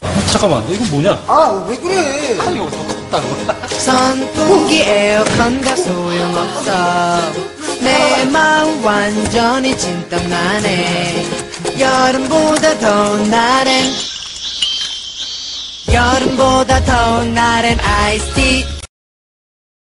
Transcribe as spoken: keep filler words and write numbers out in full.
잠깐만, 이거 뭐냐? 아, 왜 그래? 아니, 이거 덥다고. 선풍기 에어컨과 소용없어. 내 마음 완전히 진땀나네. 여름보다 더운 날엔 여름보다 더운 날엔 아이스티